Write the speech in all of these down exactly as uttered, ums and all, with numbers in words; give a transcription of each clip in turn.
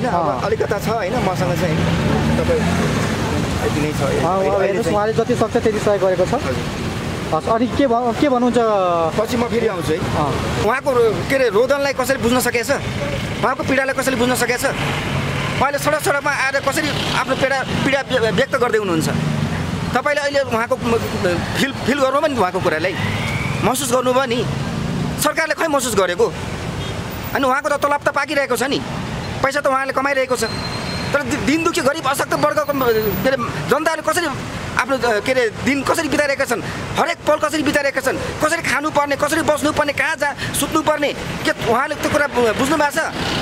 अलिकता छ हैन मसँग चाहिँ तपाईँ यति नै छ उहाँले जति सक्छ त्यति सहयोग गरेको छ। अनि के के भन्नुहुन्छ पछि म फेरि आउँछु है। उहाँको के अरे रोदनलाई कसरी बुझ्न सकेछ, उहाँको पीडालाई कसरी बुझ्न सकेछ, उहाँले सडक सडकमा आएर कसरी आफ्नो पीडा पीडा व्यक्त गर्दै हुनुहुन्छ। तपाईँले अहिले उहाँको फिल फिल गर्नुभयो नि, उहाँको कुरालाई महसुस गर्नुभयो नि। सरकारले खै महसुस गरेको, अनि उहाँको त तलब त पाकिरहेको छ नि, पैसा त उहाँले कमाइरहेको छ। तर दिन दुखी गरिब अशक्त वर्गको के अरे जनताले कसरी आफ्नो के अरे दिन कसरी बिताइरहेका छन्, हरेक पल कसरी बिताइरहेका छन्, कसरी खानुपर्ने, कसरी बस्नुपर्ने, कहाँ जा सुत्नुपर्ने, के उहाँले त्यो कुरा बुझ्नु भएको छ।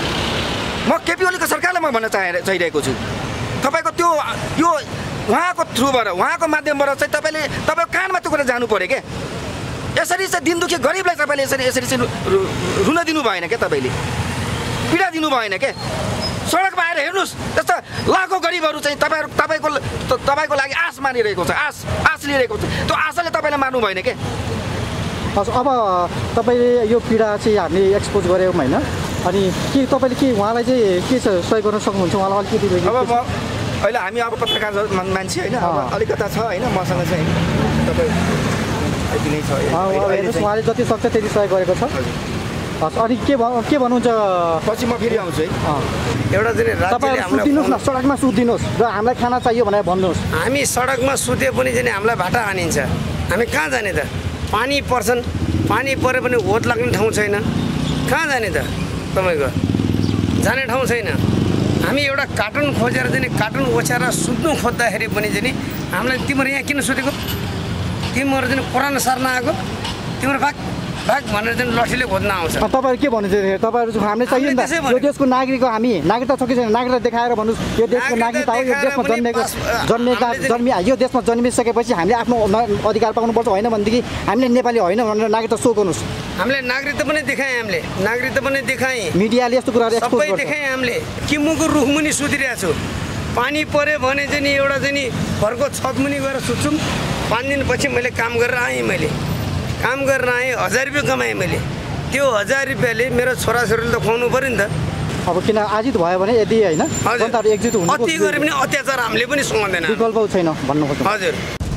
म केपी ओलीको सरकारलाई म भन्न चाहे चाहिरहेको छु, तपाईँको त्यो यो उहाँको थ्रुबाट उहाँको माध्यमबाट चाहिँ तपाईँले तपाईँको कानमा त्यो कुरा जानु पऱ्यो क्या। यसरी चाहिँ दिन दुखी गरिबलाई तपाईँले यसरी यसरी चाहिँ रुन दिनु भएन क्या, तपाईँले पीडा दिनु भएन क्या। सडकमा आएर हेर्नुहोस्, त्यस्तो लाखौँ गरिबहरू चाहिँ तपाईँहरू तपाईँको तपाईँको लागि आश मानिरहेको छ, आश आश लिइरहेको छ। त्यो आशाले तपाईँलाई मार्नु भएन क्या। हजुर, अब तपाईँले यो पीडा चाहिँ हामीले एक्सपोज गऱ्यौँ होइन, अनि के तपाईँले के उहाँलाई चाहिँ के छ सहयोग गर्न सक्नुहुन्छ उहाँलाई अलिकति? अब म अहिले हामी अब पत्रकार मान्छे होइन, अब अलिकता छ होइन मसँग चाहिँ तपाईँ यति नै छ। उहाँले जति सक्छ त्यति सहयोग गरेको छ। अनि के के भन्नुहुन्छ पछि म फेरि आउँछु है। एउटा चाहिँ तपाईँहरू सुत्दिनुहोस् न, सडकमा सुत्दिनुहोस् र हामीलाई खाना चाहियो भनेर भन्नुहोस्। हामी सडकमा सुते पनि चाहिँ हामीलाई भाटा हानिन्छ, हामी कहाँ जाने त? पानी पर्छन्, पानी परे पनि होत लाग्ने ठाउँ छैन, कहाँ जाने त? तपाईँको जाने ठाउँ छैन। हामी एउटा कार्टुन खोजेर चाहिँ कार्टुन ओछ्याएर सुत्नु खोज्दाखेरि पनि चाहिँ हामीलाई तिम्रो यहाँ किन सुतेको, तिम्रो चाहिँ पुरानो सार्न आएको, तिम्रो भाग भाग भनेर चाहिँ लठीले खोज्न आउँछ। तपाईँहरू के भन्नुहुन्छ? तपाईँहरू हामीले चाहियो नि त, यो देशको नागरिक हो हामी, नागरिकता छ कि छैन नागरिकता देखाएर भन्नुहोस्। यो देशको नागरिकता हो, यो देशमा जन्मेको जन्मेका जन्मि यो देशमा जन्मिसकेपछि हामीले आफ्नो अधिकार पाउनुपर्छ, होइन भनेदेखि हामीले नेपाली होइन भनेर नागरिकता सो गर्नुहोस्। हामीले नागरिकता पनि देखाएँ, हामीले नागरिकता पनि देखाएँ, मिडियाले यस्तो कुराहरू सबै देखाएँ। हामीले किमुको रुखमुनि सुतिरहेको छु, पानी पऱ्यो भने चाहिँ नि एउटा चाहिँ नि घरको छतमुनि गएर सुत्छौँ। पाँच दिनपछि मैले काम गरेर आएँ, मैले काम गरेर आएँ, हजार रुपियाँ कमाएँ मैले। त्यो हजार रुपियाँले मेरो छोराछोरीले त खुवाउनु पऱ्यो नि त। अब किन आजित भयो भने यदि होइन जनताहरू एकजुट हुनु, अति गरे पनि अत्याचार हामीले पनि सुहाउँदैन, विकल्प छैन भन्नु खोज्छु। हजुर,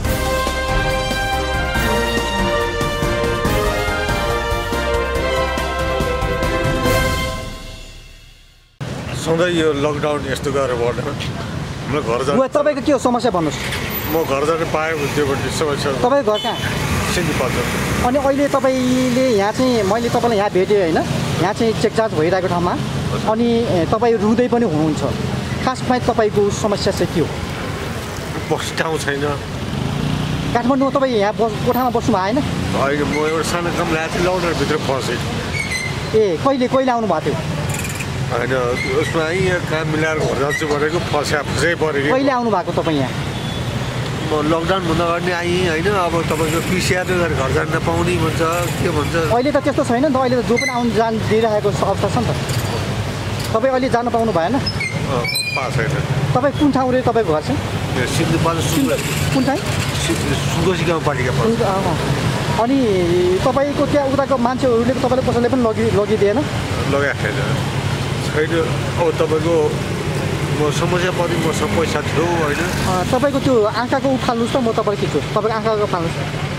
सधैँ यो लकडाउन यस्तो गरेर पर्दैन। हाम्रो घर जानु तपाईँको के हो समस्या भन्नुहोस्? म घर जानु पाएँ त्यो समस्या। तपाईँको घर कहाँ? सिन्धुपाल्चोक। अनि अहिले तपाईँले यहाँ चाहिँ मैले तपाईँलाई यहाँ भेटेँ होइन, यहाँ चाहिँ चेकजाँच भइरहेको ठाउँमा, अनि तपाईँ रुँदै पनि हुनुहुन्छ। खासमा तपाईँको समस्या चाहिँ के हो? बस्ने ठाउँ छैन। काठमाडौँमा तपाईँ यहाँ बस कोठामा बस्नु भएन? होइन, म एउटा सानो काम ल्याएको थिएँ, लकडाउनभित्र फसेँ। ए कहिले कहिले आउनु भएको थियो? होइन, उसमा यहाँ काम मिलाएर घर जान्छु भनेको फस्या फसै पऱ्यो। कहिले आउनु भएको तपाईँ यहाँ? म लकडाउनभन्दा अगाडि आएँ होइन। अब तपाईँको पिसिआर गरेर घर जान नपाउने भन्छ, के भन्छ। अहिले त त्यस्तो छैन नि त, अहिले त जो पनि आउनु जान दिइरहेको अवस्था छ नि त। तपाईँ अहिले जानु पाउनु भएन? पास छैन। तपाईँ कुन ठाउँ रे तपाईँको घर चाहिँ? सिन्धुपाल्चोक। कुन ठाउँ? सुनकोशी गाउँपालिका। अनि तपाईँको त्यहाँ उताको मान्छेहरूले तपाईँले कसैले पनि लगि लगिदिएन? लगाएको छैन छैन। अब तपाईँको म समस्या पऱ्यो, मसँग पैसा थियो होइन। तपाईँको त्यो आँखाको उफाल्नुहोस् त, म तपाईँलाई खिच्छु। तपाईँको आँखाको फाल्नुहोस्,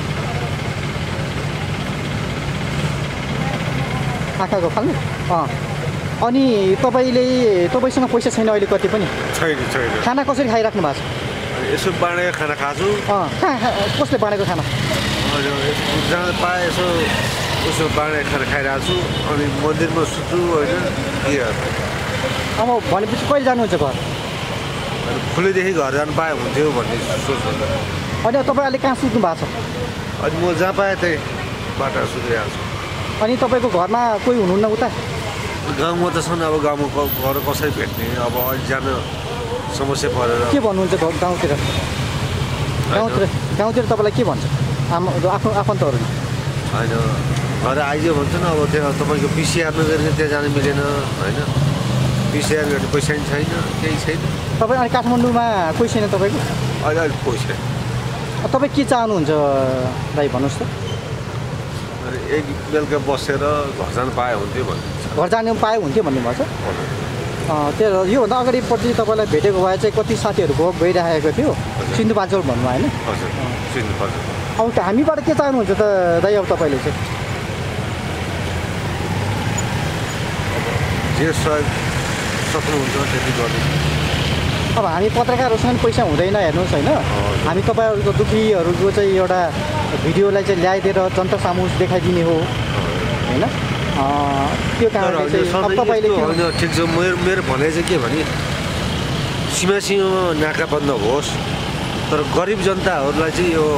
आँखाको फाल्नु। अँ अनि तपाईँले तपाईँसँग पैसा छैन अहिले कति पनि? छैन छैन। खाना कसरी खाइराख्नु भएको छ? यसो बाँडेको खाना खाछु। अँ कहाँ कसले बाँडेको खाना? जहाँ पाएँ यसो उसो बाँडेको खाना खाइरहेको छु, अनि मन्दिरमा सुत्छु होइन। के अब भनेपछि कहिले जानुहुन्छ घर? फुलेदेखि घर जानु पाए हुन्थ्यो भन्ने सोच हुन्छ। अनि तपाईँ अहिले कहाँ सुत्नु भएको छ? अनि म जहाँ पाएँ त्यही बाटो सुतिरहेको छु। अनि तपाईँको घरमा कोही हुनुहुन्न उता? गाउँमा त छन्, अब गाउँमा घर कसरी भेट्ने, अब अहिले जान समस्या परेर। के भन्नुहुन्छ गाउँतिर? गाउँतिर गाउँतिर तपाईँलाई के भन्छ आमा आफ्नो आफन्तहरूले? होइन, घर आइज भन्छ नि। अब त्यहाँ तपाईँको पिसिआर नगरेर त्यहाँ जानु मिलेन होइन। पिसिआर गर्ने पैसा पनि छैन, केही छैन। तपाईँ अनि काठमाडौँमा कोही छैन तपाईँको? अहिले अहिले कोही छैन। तपाईँ के चाहनुहुन्छ दाइ भन्नुहोस् त? एक बेलुका बसेर घर जानु पाए हुन्थ्यो भन्ने। घर जानु पाए हुन्थ्यो भन्ने भन्छ। त्यो योभन्दा अगाडिपट्टि तपाईँलाई भेटेको भए चाहिँ कति साथीहरू भोग भइराखेको थियो सिन्धुपाल्चोक भन्नुभयो होइन हजुर सिन्धुपाल्चोक अब हामीबाट के चाहनुहुन्छ त दाइ अब तपाईँले चाहिँ जे सहयोग सक्नुहुन्छ त्यति गर्नु अब हामी पत्रकारहरूसँग पैसा हुँदैन हेर्नुहोस् होइन हामी तपाईँहरूको दुःखीहरूको चाहिँ एउटा भिडियोलाई चाहिँ ल्याइदिएर जनता सामु देखाइदिने हो होइन त्यो कारणले चाहिँ अब तपाईँले होइन ठिक छ मेरो मेरो भनाइ चाहिँ के भने सीमा सीमामा नाका बन्द होस् तर गरिब जनताहरूलाई चाहिँ यो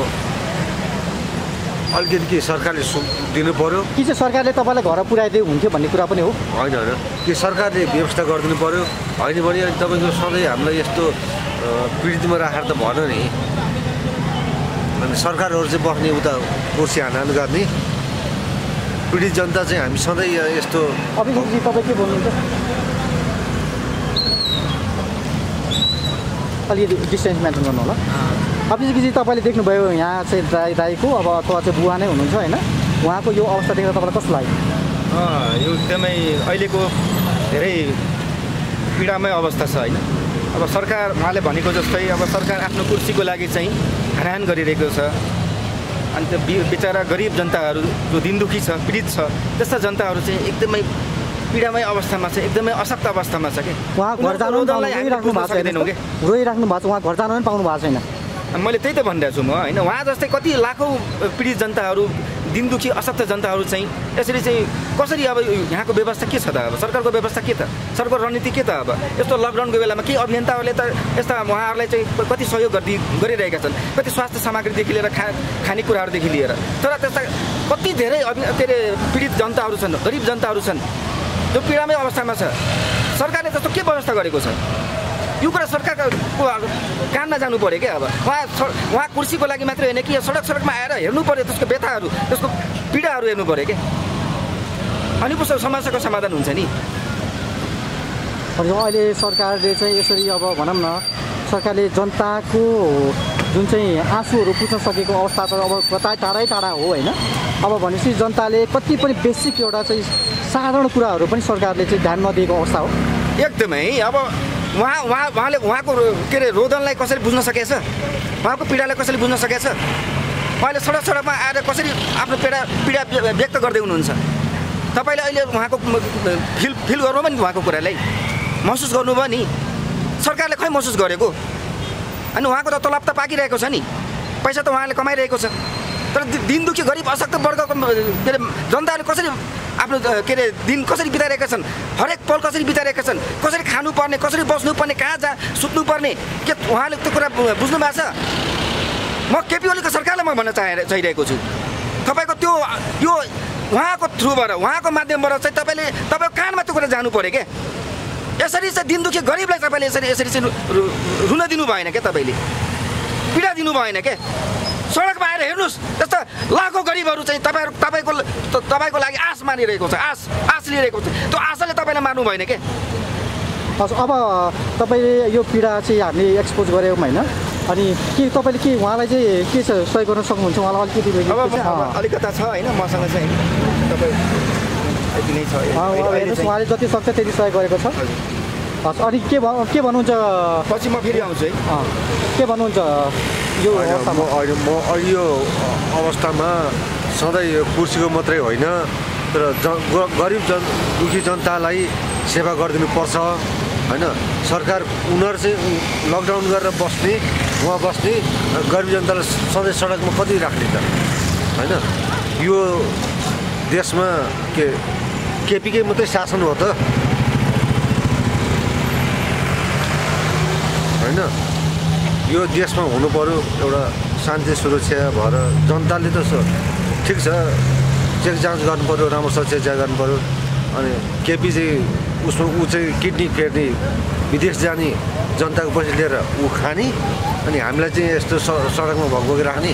अलिकति के सरकारले सु दिनु पऱ्यो कि चाहिँ सरकारले तपाईँलाई घर पुऱ्याइदियो हुन्थ्यो भन्ने कुरा पनि हो होइन होइन कि सरकारले व्यवस्था गरिदिनु पऱ्यो होइन भने अनि तपाईँको सधैँ हामीलाई यस्तो पीडितमा राखेर त भन नि अनि सरकारहरू चाहिँ बस्ने उता कुर्सी हानहान गर्ने पीडित जनता चाहिँ हामी सधैँ यस्तो अभिषेकजी तपाईँ के भन्नुहुन्छ अलिकति डिस्टेन्स मेन्टेन गर्नु होला अभिषेकजी तपाईँले देख्नुभयो यहाँ चाहिँ दाइ दाइको अब अथवा चाहिँ बुवा नै हुनुहुन्छ होइन उहाँको यो अवस्था देखेर तपाईँलाई कस्तो लाग्यो यो एकदमै अहिलेको धेरै पीडामय अवस्था छ होइन अब सरकार उहाँले भनेको जस्तै अब सरकार आफ्नो कुर्सीको लागि चाहिँ हानहान गरिरहेको छ अनि त्यो बिचरा गरिब जनताहरू जो दिन दुखी छ पीडित छ त्यस्ता जनताहरू चाहिँ एकदमै पीडामय अवस्थामा छ एकदमै अशक्त अवस्थामा छ कि उहाँ घर जानु रोइराख्नु भएको छैन रोइराख्नु भएको छ उहाँ घर जानु पनि पाउनु भएको छैन मैले त्यही त भनिरहेको छु म होइन उहाँ जस्तै कति लाखौँ पीडित जनताहरू दिन दुखी अशक्त जनताहरू चाहिँ यसरी चाहिँ कसरी अब यहाँको व्यवस्था के छ त अब सरकारको व्यवस्था के त सरकारको रणनीति के त अब यस्तो लकडाउनको बेलामा केही अभियन्ताहरूले त यस्ता उहाँहरूलाई चाहिँ कति सहयोग गर्दै गरिरहेका छन् कति स्वास्थ्य सामग्रीदेखि लिएर खा खानेकुराहरूदेखि लिएर तर त्यस्ता कति धेरै अभि के अरे पीडित जनताहरू छन् गरिब जनताहरू छन् जो पीडामय अवस्थामा छ सरकारले त्यस्तो के व्यवस्था गरेको छ यो कुरा सरकारको कानमा जानु पऱ्यो क्या अब उहाँ उहाँ कुर्सीको लागि मात्रै होइन कि सडक सडकमा आएर हेर्नु पऱ्यो त्यसको व्यथाहरू त्यसको पीडाहरू हेर्नु पऱ्यो क्या अनि पो समस्याको समाधान हुन्छ नि अहिले सरकारले चाहिँ यसरी अब भनौँ न सरकारले जनताको जुन चाहिँ आँसुहरू पुग्न सकेको अवस्था त अब कता टाढै टाढा हो होइन अब भनेपछि जनताले कति पनि बेसिक एउटा चाहिँ साधारण कुराहरू पनि सरकारले चाहिँ ध्यान नदिएको अवस्था हो एकदमै अब उहाँ उहाँ उहाँले उहाँको के अरे रोदनलाई कसरी बुझ्न सकेछ उहाँको पीडालाई कसरी बुझ्न सकेछ उहाँले सडक सडकमा आएर कसरी आफ्नो पीडा पीडा व्यक्त गर्दै हुनुहुन्छ तपाईँले अहिले उहाँको फिल फिल गर्नुभयो नि उहाँको कुरालाई महसुस गर्नुभयो नि सरकारले खै महसुस गरेको अनि उहाँको त तलब त पाकिरहेको छ नि पैसा त उहाँले कमाइरहेको छ तर दिन दुखी गरिब अशक्त वर्गको के अरे जनताहरूले कसरी आफ्नो के अरे दिन कसरी बिताइरहेका छन् हरेक पल कसरी बिताइरहेका छन् कसरी खानुपर्ने कसरी बस्नुपर्ने कहाँ जा सुत्नुपर्ने के उहाँले त्यो कुरा बुझ्नु भएको छ म केपी ओलीको सरकारलाई म भन्न चाहे चाहिरहेको छु तपाईँको त्यो यो उहाँको थ्रुबाट उहाँको माध्यमबाट चाहिँ तपाईँले तपाईँको कानमा त्यो कुरा जानु पऱ्यो क्या यसरी चाहिँ दिन दुखी गरिबलाई तपाईँले यसरी यसरी चाहिँ रुन दिनु भएन क्या तपाईँले पीडा दिनु भएन क्या सडकमा आएर हेर्नुहोस् त्यस्ता लाखौँ गरिबहरू चाहिँ तपाईँहरू तपाईँको तपाईँको लागि आश मानिरहेको छ आश आश लिइरहेको छ त्यो आशाले तपाईँलाई मार्नु भएन के हजुर अब तपाईँले यो पीडा चाहिँ हामीले एक्सपोज गऱ्यौँ होइन अनि के तपाईँले के उहाँलाई चाहिँ के छ सहयोग गर्न सक्नुहुन्छ उहाँलाई अलिकति अब अलिकता छ होइन मसँग चाहिँ तपाईँ यति नै छ हेर्नुहोस् उहाँले जति सक्छ त्यति सहयोग गरेको छ हस् अनि के के भन्नुहुन्छ पछि म फेरि आउँछु है के भन्नुहुन्छ यो अवस्थामा अहिले म अहिले यो अवस्थामा सधैँ यो कुर्सीको मात्रै होइन तर ज गरिब जन दुखी जनतालाई सेवा गरिदिनु पर्छ होइन सरकार उनीहरू चाहिँ लकडाउन गरेर बस्ने उहाँ बस्ने गरिब जनतालाई सधैँ सडकमा कति राख्ने त होइन यो देशमा के केपीकै मात्रै शासन हो त होइन यो देशमा हुनु पऱ्यो एउटा शान्ति सुरक्षा भएर जनताले त ठिक छ चेक जाँच गर्नु पऱ्यो राम्रोसँग चेक जाँच गर्नु पऱ्यो अनि केपी चाहिँ उसमा ऊ चाहिँ किडनी फेर्ने विदेश जाने जनताको पैसा लिएर ऊ खाने अनि हामीलाई चाहिँ यस्तो सडकमा भगभगी राख्ने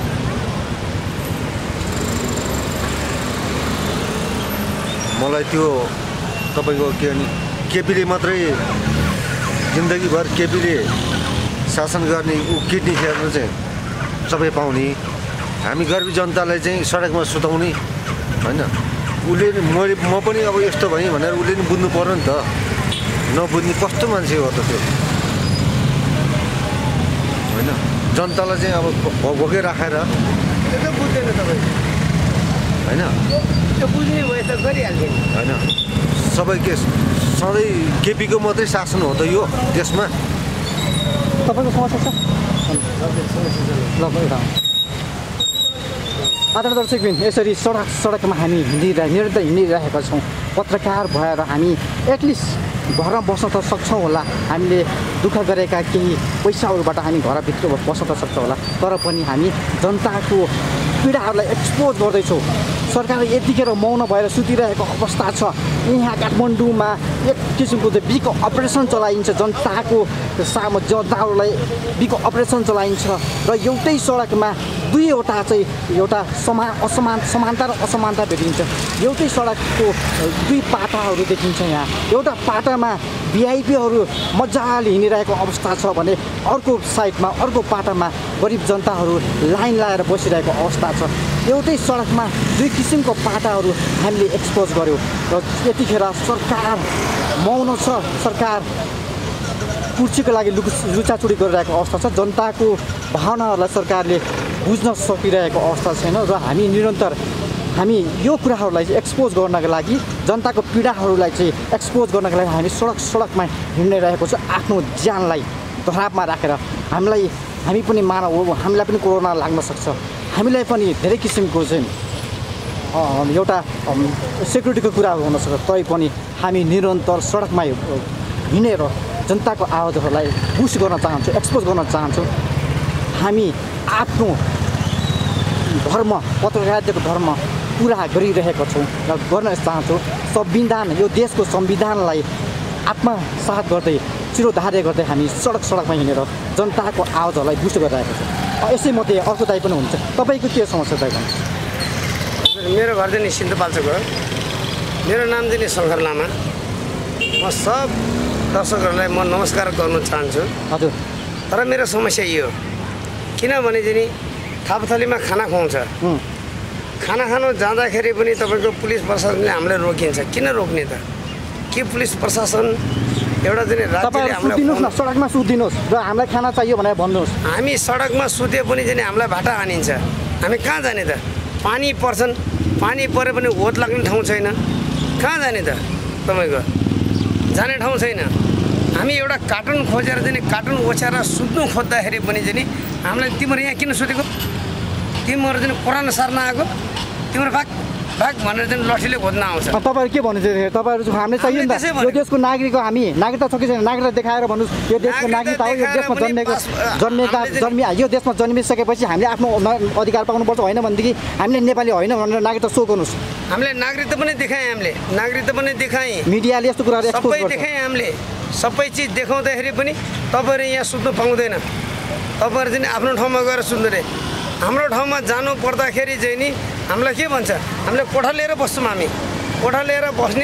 मलाई त्यो तपाईँको के भने केपीले मात्रै जिन्दगीभर केपीले शासन गर्ने ऊ किडनी फेर्नु चाहिँ सबै पाउने हामी गरिब जनतालाई चाहिँ सडकमा सुताउने होइन उसले मैले म पनि अब यस्तो भएँ भनेर उसले नि बुझ्नु पर्यो नि त नबुझ्ने कस्तो मान्छे हो त त्यो होइन जनतालाई चाहिँ अब भोकै राखेर त्यो बुझ्दैन तपाईँ होइन त्यो बुझ्ने भए त गरिहाल्थ्यो होइन सबै के सधैँ केपीको मात्रै शासन हो त यो देशमा तपाईँको समस्या छ ल एउटा आदरणीय दर्शकबिन यसरी सडक सडकमा हामी हिँडिरह निरन्तर हिँडिरहेका छौँ पत्रकार भएर हामी एटलिस्ट घरमा बस्न त सक्छौँ होला हामीले दुःख गरेका केही पैसाहरूबाट हामी घरभित्र बस्न त सक्छौँ होला तर पनि हामी जनताको पीडाहरूलाई एक्सपोज गर्दैछौँ सरकारले यतिखेर मौन भएर सुतिरहेको अवस्था छ यहाँ काठमाडौँमा एक किसिमको चाहिँ बिग अपरेसन चलाइन्छ जनताको सामु जनताहरूलाई बिग अपरेसन चलाइन्छ र एउटै सडकमा दुईवटा चाहिँ एउटा समा असमान समानता र असमानता भेटिन्छ एउटै सडकको दुई पाटाहरू देखिन्छ यहाँ एउटा पाटामा भिआइपीहरू मजाले हिँडिरहेको अवस्था छ भने अर्को साइडमा अर्को पाटामा गरिब जनताहरू लाइन लगाएर बसिरहेको अवस्था छ एउटै सडकमा दुई किसिमको पाटाहरू हामीले एक्सपोज गऱ्यौँ र यतिखेर सरकार मौन छ सरकार कुर्सीको लागि लु लुचाचुडी गरिरहेको अवस्था छ जनताको भावनाहरूलाई सरकारले बुझ्न सकिरहेको अवस्था छैन र हामी निरन्तर हामी यो कुराहरूलाई चाहिँ एक्सपोज गर्नको लागि जनताको पीडाहरूलाई चाहिँ एक्सपोज गर्नको लागि हामी सडक सडकमा हिँडिरहेको छ आफ्नो ज्यानलाई धरापमा राखेर हामीलाई हामी पनि मानव हो हामीलाई पनि कोरोना लाग्न सक्छ हामीलाई पनि धेरै किसिमको चाहिँ एउटा सेक्युरिटीको कुरा हुनसक्छ तै पनि हामी निरन्तर सडकमा हिँडेर जनताको आवाजहरूलाई बुस्ट गर्न चाहन्छौँ एक्सपोज गर्न चाहन्छौँ हामी आफ्नो धर्म पत्रकारिताको धर्म पुरा गरिरहेका छौँ र गर्न चाहन्छौँ संविधान यो देशको संविधानलाई आत्मसात गर्दै चिरोधार्य गर्दै हामी सडक सडकमा हिँडेर जनताको आवाजहरूलाई बुस्ट गरिरहेका छौँ यसैमध्ये अर्को दाइ पनि हुन्छ तपाईँको के समस्या दाइ भन्नु मेरो घर चाहिँ नि सिन्धुपाल्चोक हो मेरो नाम चाहिँ नि शङ्कर लामा म सब दर्शकहरूलाई म नमस्कार गर्न चाहन्छु हजुर तर मेरो समस्या यो हो किनभने चाहिँ नि थापाथलीमा खाना खुवाउँछ खाना खानु जाँदाखेरि पनि तपाईँको पुलिस प्रशासनले हामीलाई रोकिन्छ किन रोक्ने त के पुलिस प्रशासन एउटा चाहिँ राज्यले हामीलाई सडकमा सुत्दिनुहोस् र हामीलाई खाना चाहियो भनेर भन्नुहोस् हामी सडकमा सुते पनि चाहिँ हामीलाई भाटा हानिन्छ हामी कहाँ जाने त पानी पर्छन् पानी परे पनि होत लाग्ने ठाउँ छैन कहाँ जाने त तपाईँको जाने ठाउँ छैन हामी एउटा कार्टुन खोजेर चाहिँ कार्टुन ओछ्याएर सुत्नु खोज्दाखेरि पनि चाहिँ हामीलाई तिम्रो यहाँ किन सुतेको तिमीहरू चाहिँ पुरानो सार्न आएको तिम्रो भाग भाग भनेर चाहिँ लठीले खोज्न आउँछ तपाईँहरू के भन्नुहुन्छ तपाईँहरू हामीले चाहियो नि त यो देशको नागरिक हो हामी नागरिकता छ कि छैन नागरिकता देखाएर भन्नुहोस् यो देशको नागरिकता हो यो देशमा जन्मेको जन्मेका जन्मि यो देशमा जन्मिसकेपछि हामीले आफ्नो अधिकार पाउनुपर्छ होइन भनेदेखि हामीले नेपाली होइन भनेर नागरिकता सो गर्नुहोस् हामीले नागरिकता पनि देखाएँ हामीले नागरिकता पनि देखाएँ मिडियाले यस्तो कुराहरू एक्सपोज सबै देखाएँ हामीले सबै चिज देखाउँदाखेरि पनि तपाईँहरू यहाँ सुत्नु पाउँदैन तपाईँहरू चाहिँ आफ्नो ठाउँमा गएर सुत्नु रे हाम्रो ठाउँमा जानु पर्दाखेरि चाहिँ नि हामीलाई के भन्छ हामीले कोठा लिएर बस्छौँ हामी कोठा लिएर बस्ने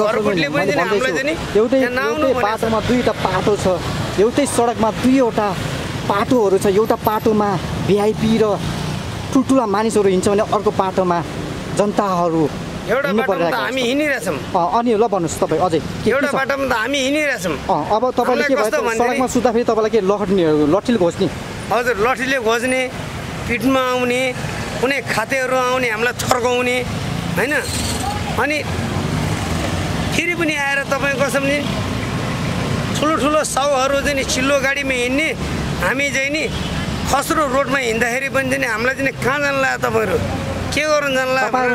एउटै बाटोमा दुईवटा पाटो छ एउटै सडकमा दुईवटा पाटोहरू छ एउटा पाटोमा भिआइपी र ठुल्ठुला मानिसहरू हिँड्छ भने अर्को पाटोमा जनताहरू एउटा बाटोमा त हामी हिँडिरहेछौँ अनि ल भन्नुहोस् तपाईँ अझै एउटा बाटोमा त हामी हिँडिरहेछौँ अब तपाईँले के भयो सडकमा सुत्दाखेरि तपाईँलाई के लठनी लठीले घोज्ने हजुर लठीले घोज्ने पिठमा आउने कुनै खातेहरू आउने हामीलाई थर्काउने होइन अनि फेरि पनि आएर तपाईँ कसम नि ठुलो ठुलो साउहरू चाहिँ नि चिल्लो गाडीमा हिँड्ने हामी चाहिँ नि खस्रो रोडमा हिँड्दाखेरि पनि चाहिँ हामीलाई चाहिँ कहाँ जानु लाग्यो तपाईँहरू के गर्नु जानु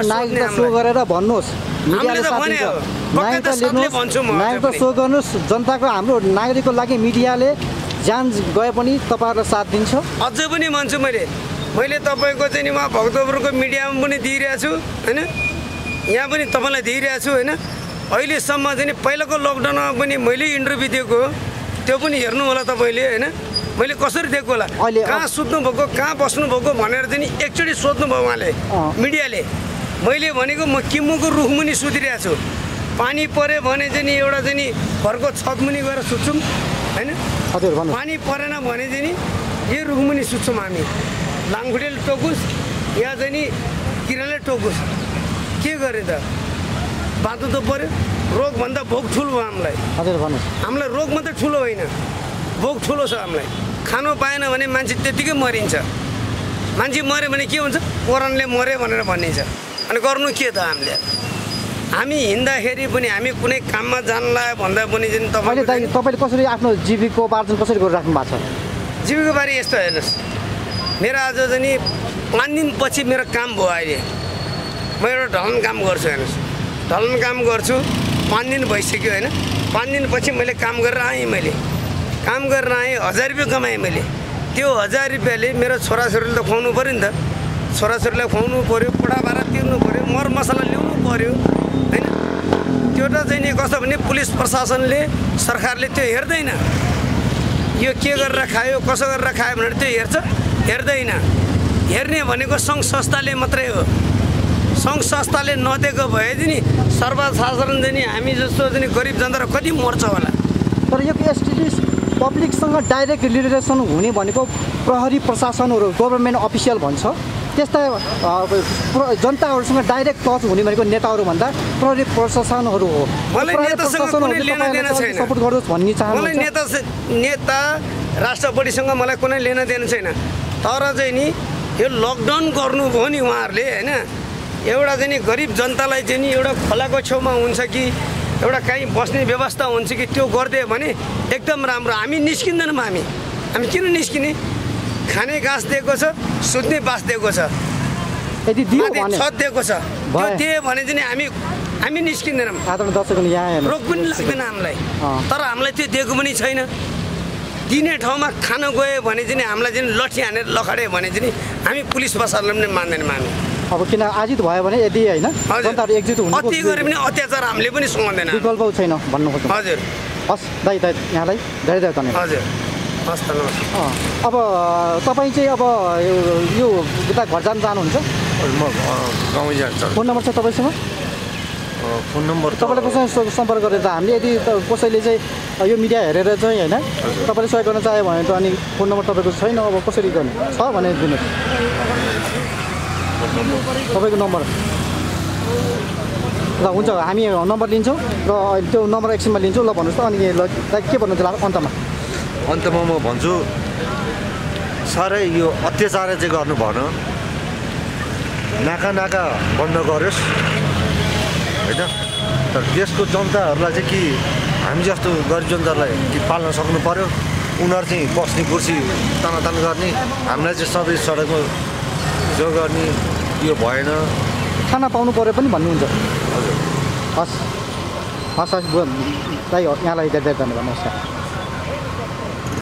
लाग्यो सो गर्नुहोस् जनताको हाम्रो नागरिकको लागि मिडियाले जान गए पनि तपाईँहरूलाई साथ दिन्छ अझै पनि भन्छु मैले मैले तपाईँको चाहिँ नि म भक्तपुरको मिडियामा पनि दिइरहेको छु होइन यहाँ पनि तपाईँलाई दिइरहेको छु होइन अहिलेसम्म चाहिँ पहिलाको लकडाउनमा पनि मैले इन्टरभ्यू दिएको त्यो पनि हेर्नु होला तपाईँले होइन मैले कसरी दिएको होला कहाँ सुत्नु भएको कहाँ बस्नु भएको भनेर चाहिँ एकचोटि सोध्नु भयो उहाँले मिडियाले मैले भनेको म किम्मुको रुखमुनि सुतिरहेको छु पानी पऱ्यो भने चाहिँ नि एउटा चाहिँ नि घरको छतमुनि गएर सुत्छौँ होइन पानी परेन भने चाहिँ नि यो रुखमुनि सुत्छौँ हामी लामखुट्टेले टोकोस् या चाहिँ नि किराले टोकोस् के गरे त बाटो त पऱ्यो रोगभन्दा भोक ठुलो हो हामीलाई। हजुर भन्नुहोस्। हामीलाई रोग मात्रै ठुलो होइन, भोक ठुलो छ हामीलाई। खानु पाएन भने मान्छे त्यतिकै मरिन्छ। मान्छे मऱ्यो भने के हुन्छ, कोरोनाले मऱ्यो भनेर भनिन्छ। अनि गर्नु के त हामीले? हामी हिँड्दाखेरि पनि हामी कुनै काममा जानला भन्दा पनि चाहिँ तपाईँले तपाईँले कसरी आफ्नो जीविकोपार्जन कसरी गरिराख्नु भएको छ? जीविकोबारे यस्तो हेर्नुहोस्, मेरो आज चाहिँ नि पाँच दिनपछि मेरो काम भयो। अहिले म एउटा ढलन काम गर्छु। हेर्नुहोस्, ढलन काम गर्छु, पाँच दिन भइसक्यो होइन। पाँच दिनपछि मैले काम गरेर आएँ। मैले काम गरेर आएँ, हजार रुपियाँ कमाएँ मैले। त्यो हजार रुपियाँले मेरो छोराछोरीले त खुवाउनु पऱ्यो नि त। छोराछोरीलाई खुवाउनु पऱ्यो, पढा भाडा तिर्नु पऱ्यो, मर मसला ल्याउनु पऱ्यो होइन। त्यो त चाहिँ नि कस्तो भने पुलिस प्रशासनले, सरकारले त्यो हेर्दैन। यो के गरेर खायो, कसो गरेर खायो भनेर त्यो हेर्छ? हेर्दैन। हेर्ने भनेको सङ्घ संस्थाले मात्रै हो। सङ्घ संस्थाले नदिएको भए नि सर्वसाधारण चाहिँ नि हामी जस्तो चाहिँ गरिब जनता कति मर्छ होला। तर यो एसटिडी पब्लिकसँग डाइरेक्ट रिलेसन हुने भनेको प्रहरी प्रशासनहरू, गभर्मेन्ट अफिसियल भन्छ। त्यस्ता जनताहरूसँग डाइरेक्ट टच हुने भनेको नेताहरूभन्दा प्रहरी प्रशासनहरू हो। मलाई नेतासँग कुनै लेना देना छैन। सपोर्ट गर्नुहोस् भन्ने चाहन्छु। मलाई नेता नेता राष्ट्रपतिसँग मलाई कुनै लेना देना छैन। तर चाहिँ नि यो लकडाउन गर्नुभयो नि उहाँहरूले होइन। एउटा चाहिँ नि गरिब जनतालाई चाहिँ नि एउटा खोलाको छेउमा हुन्छ कि एउटा काहीँ बस्ने व्यवस्था हुन्छ कि त्यो गरिदियो भने एकदम राम्रो। हामी निस्किँदैनौँ। हामी हामी किन निस्किने? खाने घाँस दिएको छ, सुत्ने बास दिएको छ, यदि दियो भने छत दिएको छ। त्यो दियो भने चाहिँ हामी हामी निस्किँदैनौँ। आदरणीय दर्शकहरू यहाँ रोग पनि लाग्दैन हामीलाई। तर हामीलाई त्यो दिएको पनि छैन। दिने ठाउँमा खान गयो भने चाहिँ हामीलाई चाहिँ लट्ठी हानेर लखाड्यो भने चाहिँ हामी पुलिस प्रशासनले पनि मान्दैनौँ। हामी अब किन आजित भयो भने यदि होइन जनताहरू एकजुट हुनु, अति गऱ्यो भने अत्याचार हामीले पनि सुहाउँदैन। विकल्प छैन भन्नु खोज्छु। हजुर हस् दाइ दाइ यहाँलाई धेरै धेरै धन्यवाद। हजुर हस् धन्यवाद। अब तपाईँ चाहिँ अब यो उता घर जान जानुहुन्छ? म गाउँ जान्छ। फोन नम्बर छ तपाईँसँग? फोन नम्बर तपाईँले कसैसँग सम्पर्क गरेर हामीले यदि कसैले चाहिँ यो मिडिया हेरेर चाहिँ होइन तपाईँले सहयोग गर्न चाह्यो भने त अनि फोन नम्बर तपाईँको छैन, अब कसरी गर्ने छ भने दिनुहोस् तपाईँको नम्बर। ल हुन्छ, हामी नम्बर लिन्छौँ र त्यो नम्बर एकछिनमा लिन्छौँ। ल भन्नुहोस् त। अनि ल के भन्नुहुन्छ अन्तमा? अन्तमा म भन्छु, साह्रै यो अत्याचार चाहिँ गर्नु भएन। नाका नाका बन्द गरोस् होइन। तर देशको जनताहरूलाई चाहिँ कि हामी जस्तो गरिब जनतालाई कि पाल्न सक्नु पऱ्यो। उनीहरू चाहिँ बस्ने कुर्सी तानातान गर्ने, हामीलाई चाहिँ सधैँ सडकमा जो गर्ने यो भएन। खाना पाउनु पऱ्यो पनि भन्नुहुन्छ। हजुर हस् हस् हस् दाइ यहाँलाई धेरै धेरै धन्यवाद। नमस्कार।